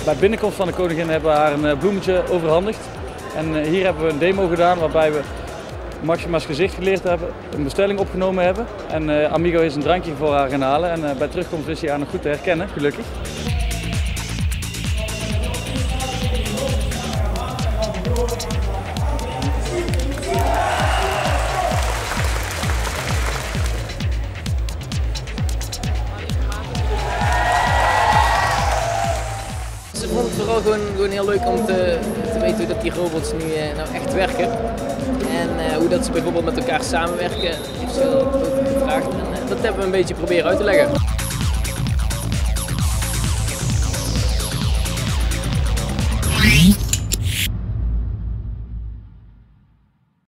Bij binnenkomst van de koningin hebben we haar een bloemetje overhandigd. En hier hebben we een demo gedaan waarbij we Maxima's gezicht geleerd hebben, een bestelling opgenomen hebben. En Amigo is een drankje voor haar gaan halen en bij terugkomst is hij haar nog goed te herkennen, gelukkig. Ik vond het vooral gewoon heel leuk om te weten hoe dat die robots nu nou echt werken. En hoe dat ze bijvoorbeeld met elkaar samenwerken, heeft ze ook gevraagd. En dat hebben we een beetje proberen uit te leggen.